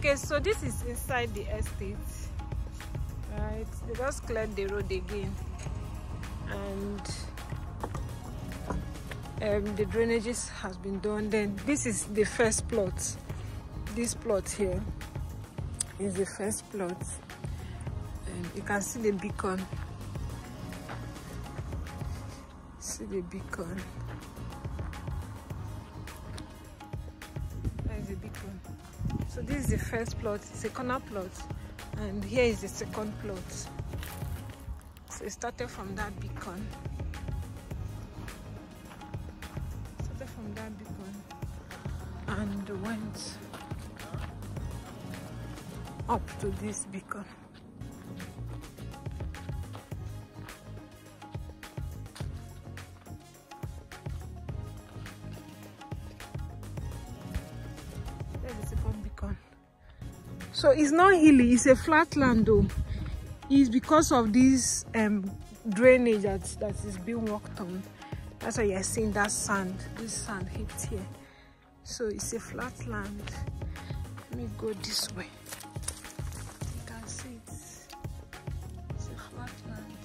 Okay, so this is inside the estate, right? They just cleared the road again, and the drainages has been done. Then this is the first plot. This plot here is the first plot, and you can see the beacon. See the beacon. That is the beacon. So this is the first plot. It's a corner plot, and here is the second plot. So it started from that beacon. And went up to this beacon. There's the second beacon. So it's not hilly, it's a flat land though. It's because of this drainage that is being worked on. That's why you're seeing that sand, this sand hits here. So it's a flat land. Let me go this way. You can see it's a flat land.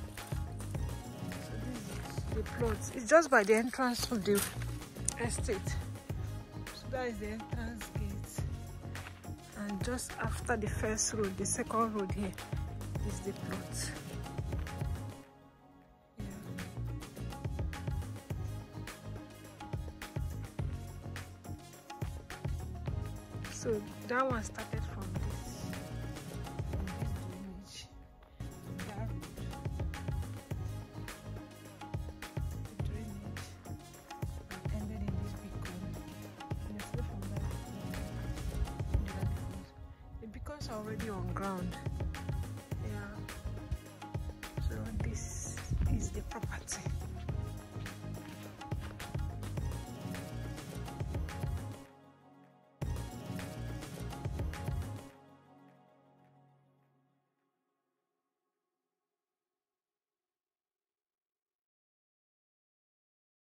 So this is the plot. It's just by the entrance of the estate. So that is the entrance gate. And just after the first road, the second road here is the plot. So that one started from this drainage, that road, the drainage, and ended in this beacon. And it's from that the beacons are already on ground.